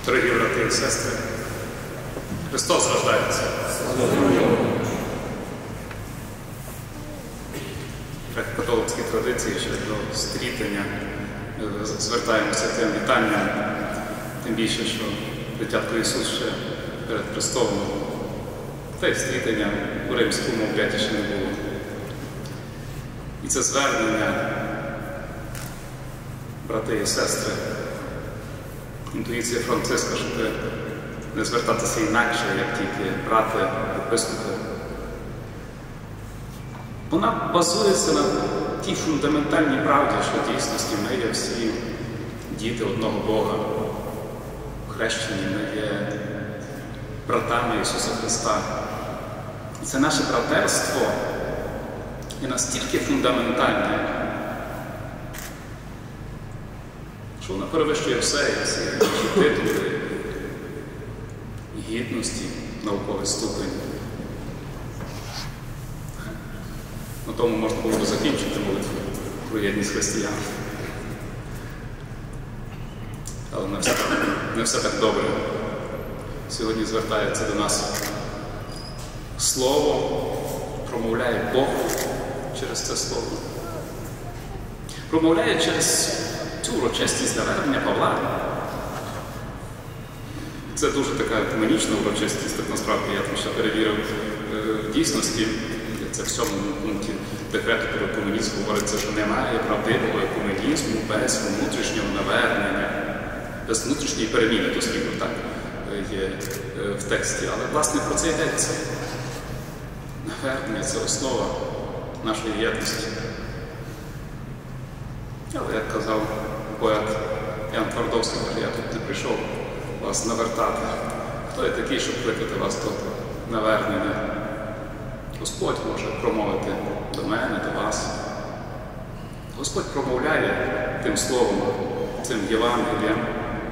Дорогі брати і сестри, Христос рождається. В католицькій традиції ще до стрітення звертаємося тим вітанням, тим більше, що дитятко Ісус ще перед Христом, та й стрітення у римському обряді ще не було. І це звернення, брати і сестри, інтуїція Франциска, щоб не звертатися інакше, як тільки брати, епископи. Вона базується на тій фундаментальній правді, що в дійсності ми є всі діти одного Бога. Хрещені ми є братами Ісуса Христа. І це наше братерство є настільки фундаментальне, що вона перевищує все, і всі титули, гідності, науковий ступень. На тому можна було б закінчити молитву про єдність християн. Але не все так добре. Сьогодні звертається до нас Слово, промовляє Бог через це Слово. Промовляє через цю урочистість навернення Павла. Це дуже така екуменічна урочистість, так насправді я там ще перевірив в дійсності. Це в 7 пункті декрету про екуменізм говориться, що немає правдивого екуменізму без внутрішнього навернення, без внутрішньої переміни, дослівно так є в тексті. Але, власне, про це йдеться. Навернення – це основа нашої єдності. Але, як казав поет Ян Твардовський, я тут не прийшов вас навертати. Хто є такий, щоб кликати вас до навернення? Господь може промовити до мене, до вас. Господь промовляє тим словом, цим Євангелієм.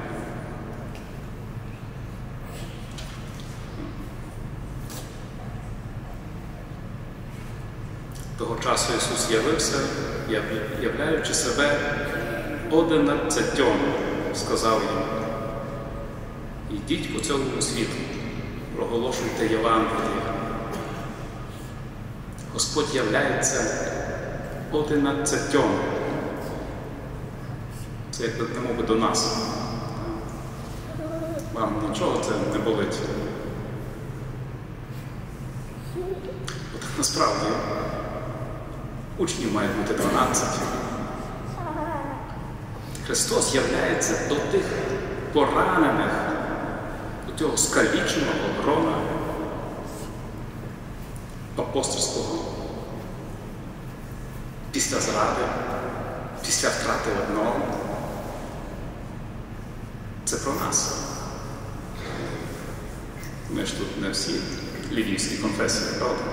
Того часу Ісус явився, являючи себе 11, сказав їм: «Ідіть по цілому світу, проголошуйте Євангеліє». Господь являється 11. Це як немов до нас. Вам нічого це не болить. От насправді учнів має бути 12. Христос являється до тих поранених, до цього скаліченого грона апостольського. Після зради, після втрати одного. Це про нас. Ми ж тут не всі львівські конфесії, правда?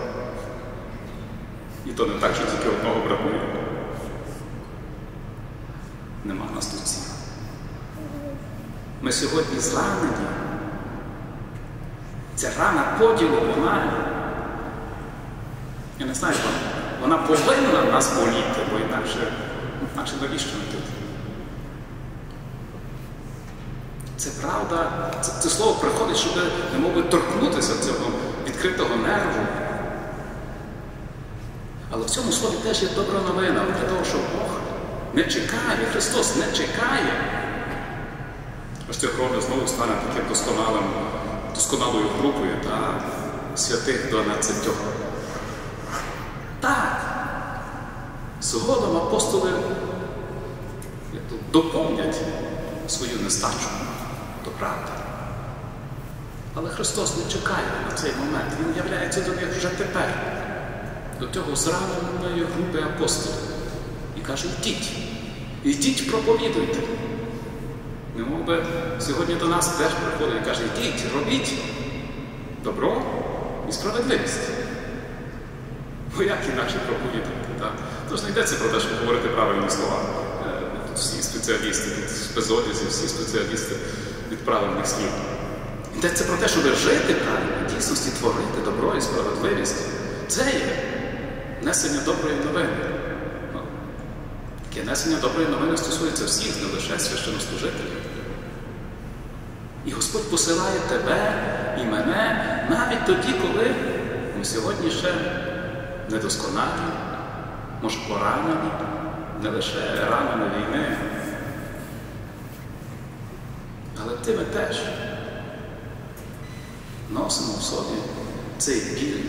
І то не так, що тільки одного бракує. Нема нас тут всіх. Ми сьогодні зранені. Ця рана поділу, я не знаю, вона повинна нас боліти, бо інакше навіщо ми тут? Це правда, це слово приходить, щоб не мов би торкнутися цього відкритого нерву. Але в цьому слові теж є добра новина, для того, що Бог не чекає, Христос не чекає. Ось ця кровля знову стане таким досконалою групою та святих 12. Так, згодом апостоли доповнять свою нестачу, то правда. Але Христос не чекає на цей момент, Він являється до них вже тепер, до цього зраненої групи апостолів. І каже: ідіть, проповідуйте. Немов би сьогодні до нас теж приходить і каже: ідіть, робіть добро і справедливість. Бо як інакше проповідувати, так? Тож не йдеться про те, щоб говорити правильні слова. Тут всі спеціалісти, тут спецодязі, всі спеціалісти від правильних слів. Йдеться про те, щоб жити правильно, в дійсності творити добро і справедливість. Це є несення доброї новини. Таке несення доброї новини стосується всіх, не лише священнослужителів. І Господь посилає тебе і мене навіть тоді, коли ми сьогодні ще недосконалі, може поранені, не лише ранами війни, але ми теж носимо в собі цей біль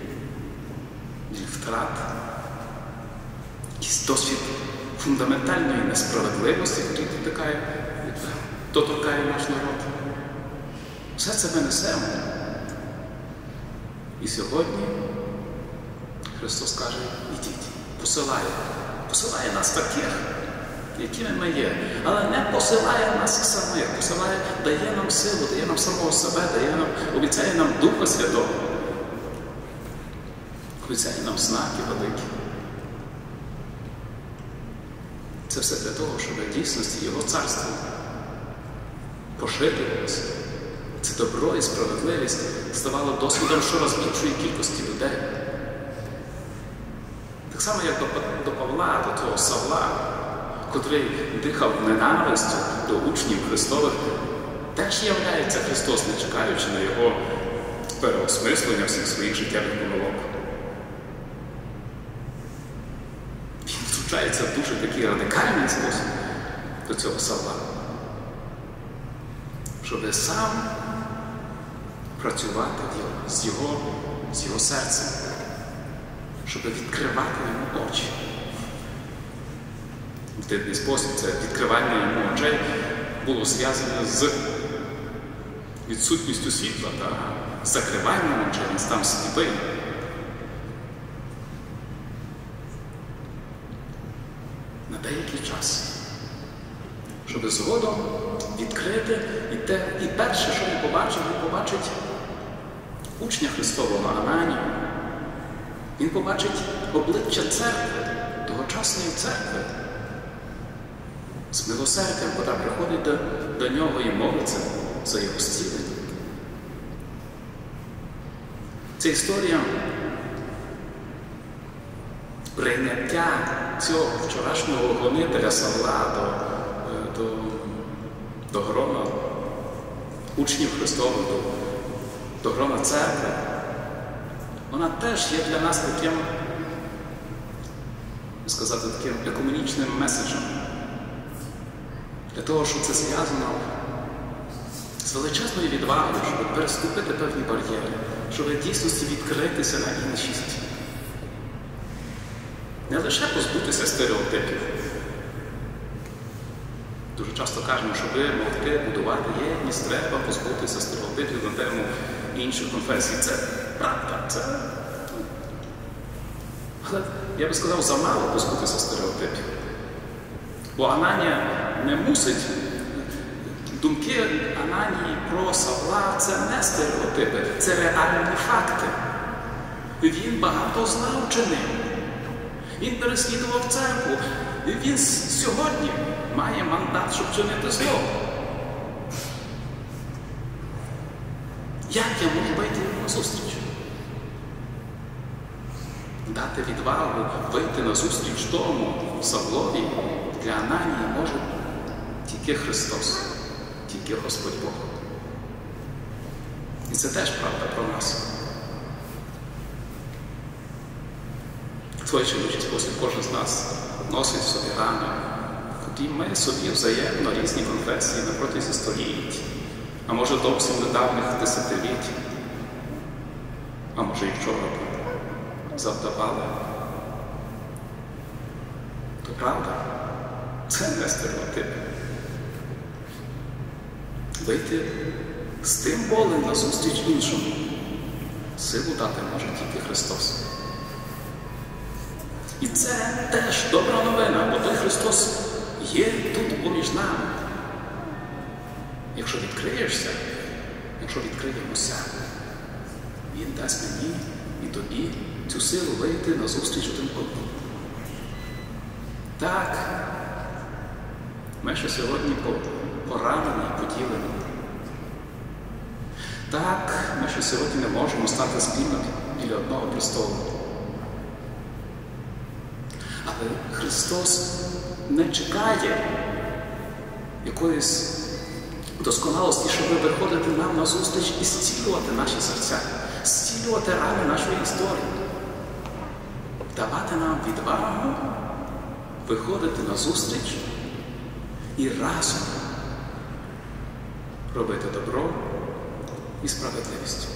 втрат, якийсь досвід фундаментальної несправедливості, який доторкає наш народ. Все це ми несемо. І сьогодні Христос каже, ідіть, посилає нас таких, якими ми є, але не посилає нас самих, дає нам силу, дає нам самого себе, обіцяє нам Духа Святого, обіцяє нам знаки великі. Це все для того, щоб в дійсності Його царство поширювалося. Це добро і справедливість ставало досвідом щораз більшої кількості людей. Так само, як до Павла, до того Савла, котрий дихав ненавистю до учнів Христових, теж являється Христос, не чекаючи на Його переосмислення всіх своїх життєвих помилок. Він втручається в дуже такий радикальний спосіб до цього Савла, щоб сам працювати з його серцем, щоб відкривати йому очі. В дивний спосіб це відкривання йому очей було зв'язане з відсутністю світла та закриванням очей, він став сліпий. На деякий час. Щоб згодом відкрити і перше, що він побачить учня Христового Ананію. Він побачить обличчя церкви, тогочасної церкви, з милосердям, яка приходить до нього і молиться за його зцілення. Ця історія прийняття цього вчорашнього гонителя Савла до грона учнів Христових, до грона церкви, вона теж є для нас таким екуменічним меседжем. Для того, щоб це зв'язано з величезною відвагою, щоб переступити певні бар'єри, щоб в дійсності відкритися на іншість. Не лише позбутися стереотипів. Дуже часто кажемо, щоб могти будувати єдність, треба позбутися стереотипів на тему інших конфесій. Це правда, це... Але, я би сказав, замало позбутися стереотипів. Бо Ананія не мусить... Думки Ананії про Савла – це не стереотипи, це реальні факти. Він багато зла вчинив. Він переслідував церкву. Він сьогодні має мандат, щоб чинити зло. Як я можу вийти йому на зустріч? Дати відвагу, вийти на зустріч тому Савлові для Ананії може тільки Христос, тільки Господь Бог. І це теж правда про нас. В той чи інший спосіб кожен з нас носить в собі рани, тоді ми собі взаємно різні конфесії на протязі століть, а може зовсім недавніх десятиліть, а може і вчора завдавали. То правда, це не стереотип. Вийти з тим болем на зустріч іншому силу дати може тільки Христос. І це теж добра новина, бо той Христос є тут поміж нами. Якщо відкриєшся, якщо відкриємося, Він дасть мені і тобі цю силу вийти на зустріч один одному. Так, ми ще сьогодні поранені і поділені. Так, ми ще сьогодні не можемо стати спільно біля одного престолу. Але Христос не чекає якоїсь досконалості, щоб виходити нам на зустріч і зцілювати наші серця, зцілювати рани нашої історії, давати нам відвагу виходити на зустріч і разом робити добро і справедливість.